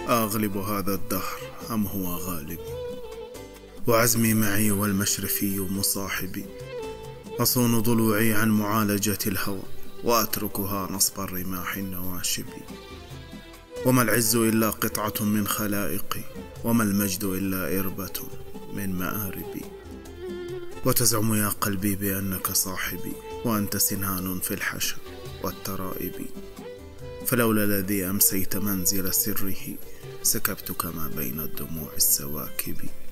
أغلب هذا الدهر أم هو غالب؟ وعزمي معي والمشرفي مصاحبي، أصون ضلوعي عن معالجة الهوى وأتركها نصب الرماح النواشب. وما العز إلا قطعة من خلائقي، وما المجد إلا إربة من مآربي. وتزعم يا قلبي بأنك صاحبي، وأنت سنان في الحشا والترائب. فلولا الذي أمسيت منزل سره، سكبتك ما بين الدموع السواكب.